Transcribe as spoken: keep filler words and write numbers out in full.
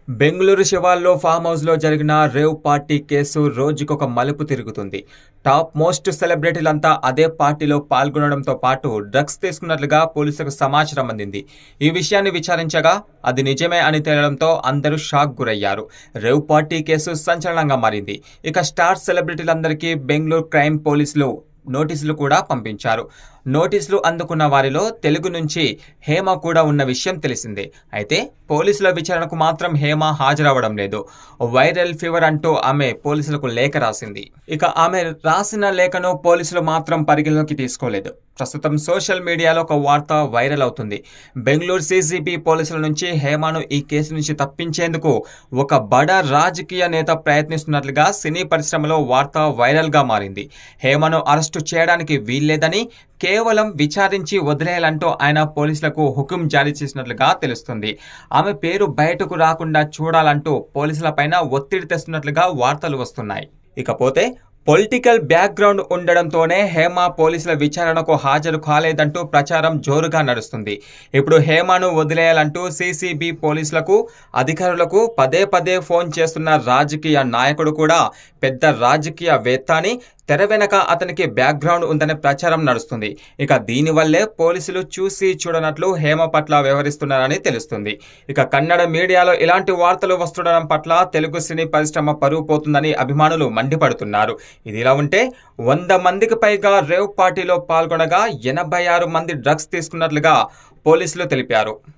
Bengaluru శివార్లో farm house లో జరిగిన rave party case రోజుకొక మలుపు తిరుగుతుంది. టాప్ మోస్ట్ సెలబ్రిటీలంతా అదే పార్టీలో పాల్గొనడంతో పాటు డ్రగ్స్ తీసుకున్నట్లుగా పోలీసులకు సమాచారం అందింది. ఈ విషయాన్ని విచారించగా అది నిజమే అని తేలడంతో అందరూ షాక్ గురయ్యారు. రేవ్ పార్టీ కేసు సంచలనంగా మారింది. ఇక స్టార్ సెలబ్రిటీలందరికీ బెంగళూరు క్రైమ్ పోలీసులు నోటీసులు కూడా పంపించారు. నోటీసులు అందుకున్న వారిలో తెలుగు నుంచి హేమ కూడా ఉన్న విషయం తెలిసిందే. అయితే పోలీసుల విచారణకు మాత్రం హేమ హాజరవడం లేదు. వైరల్ ఫీవర్ అంటూ ఆమె పోలీసులకు లేఖ రాసింది. ఇక ఆమె రాసిన లేఖను పోలీసులు మాత్రం పరిగణలోకి తీసుకోలేదు. ప్రస్తుతం సోషల్ మీడియాలో ఒక వార్త వైరల్ అవుతుంది. బెంగళూరు సీసీబీ పోలీసుల నుంచి హేమను ఈ కేసు నుంచి తప్పించేందుకు ఒక బడా రాజకీయ నేత ప్రయత్నిస్తున్నట్లుగా సినీ పరిశ్రమలో వార్త వైరల్ గా మారింది. హేమను అరెస్టు చేయడానికి వీల్లేదని, కేవలం విచారించి వదిలేయాలంటూ ఆయన పోలీసులకు హుకుం జారీ చేసినట్లుగా తెలుస్తుంది. ఆమె పేరు బయటకు రాకుండా చూడాలంటూ పోలీసులపైన ఒత్తిడి తెస్తున్నట్లుగా వార్తలు వస్తున్నాయి. ఇకపోతే పొలిటికల్ బ్యాక్గ్రౌండ్ ఉండడంతోనే హేమ పోలీసుల విచారణకు హాజరు కాలేదంటూ ప్రచారం జోరుగా నడుస్తుంది. ఇప్పుడు హేమను వదిలేయాలంటూ సీసీబీ పోలీసులకు, అధికారులకు పదే పదే ఫోన్ చేస్తున్న రాజకీయ నాయకుడు కూడా పెద్ద రాజకీయవేత్త అని, తెర వెనక అతనికి బ్యాక్గ్రౌండ్ ఉందనే ప్రచారం నడుస్తుంది. ఇక దీనివల్లే పోలీసులు చూసి చూడనట్లు హేమ పట్ల వ్యవహరిస్తున్నారని తెలుస్తుంది. ఇక కన్నడ మీడియాలో ఇలాంటి వార్తలు వస్తుండడం పట్ల తెలుగు సినీ పరిశ్రమ పరువు పోతుందని అభిమానులు మండిపడుతున్నారు. ఇదిలా ఉంటే వంద మందికి పైగా రేవ్ పార్టీలో పాల్గొనగా ఎనభై ఆరు మంది డ్రగ్స్ తీసుకున్నట్లుగా పోలీసులు తెలిపారు.